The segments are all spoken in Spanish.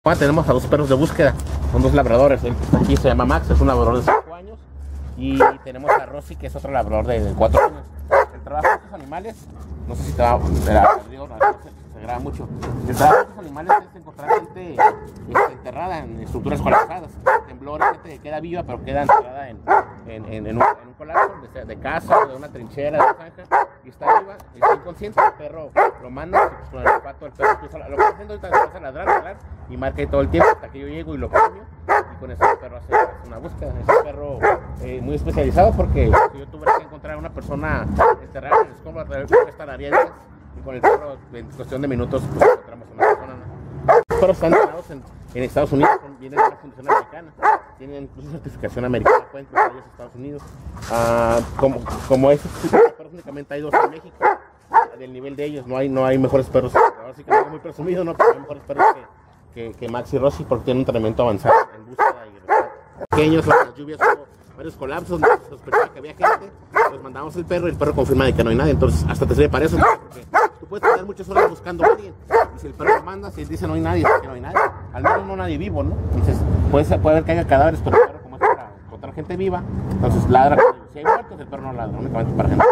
Tenemos a dos perros de búsqueda, son dos labradores. El que está aquí se llama Max, es un labrador de 5 años. Y tenemos a Rosy, que es otro labrador de 4 años. El trabajo de estos animales, no sé si te va digo, no, se graba mucho. El trabajo de estos animales es encontrar gente enterrada en estructuras colapsadas, temblores, gente que queda viva pero queda enterrada en un colapso de casa, de una trinchera, de una zanja, y está viva, está inconsciente. El perro lo manda, pues, con el olfato, el perro empieza, lo que está haciendo ahorita empieza a ladrar, y marca ahí todo el tiempo hasta que yo llego y lo cambio, y con eso el perro hace una búsqueda. Es un perro muy especializado, porque si yo tuviera que encontrar a una persona enterrada en el escombro, creo que tardaría días, y con el perro en cuestión de minutos pues encontramos a una persona, ¿no? Los perros están entrenados en Estados Unidos, vienen de la Fundación Americana, tienen incluso certificación americana, pueden cruzar ellos a Estados Unidos. Como esos perros únicamente hay 2 en México, del nivel de ellos, no hay mejores perros. Ahora sí que no es muy presumido, ¿no? Pero hay mejores perros que Max y Rosy, porque tienen un entrenamiento avanzado en búsqueda y rescate. Pequeños, las lluvias, hubo varios colapsos, sospechaba que había gente, pues mandamos el perro y el perro confirma de que no hay nadie. Entonces hasta te sirve para eso, ¿no? Porque tú puedes tener muchas horas buscando a alguien, y si el perro lo manda, si él dice no hay nadie, es que no hay nadie, al menos no nadie vivo, ¿no? Entonces puede haber que haya cadáveres, pero el perro, como es para encontrar gente viva, entonces ladra. Si hay muertos, el perro no ladra, únicamente para gente.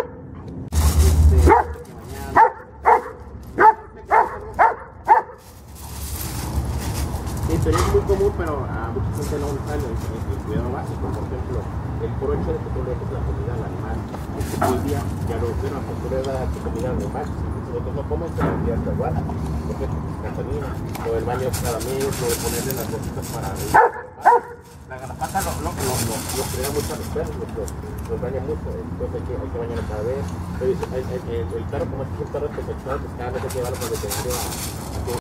Sí, pero es muy común, pero a mucha gente no le sale el cuidado básico. Por ejemplo, el puro hecho de que tú le dejes la comida al animal, que todo el día ya lo hicieron, pues tú le das tu comida al animal. Si nosotros no comen, te lo días igual. Porque gasolina, o el baño cada mes, o ponerle las cositas para la garrapata lo crea mucho a los perros, los daña mucho, entonces hay que bañarlo cada vez. El perro, como es un perro especializado, pues cada vez hay que llevarlo por el veterinario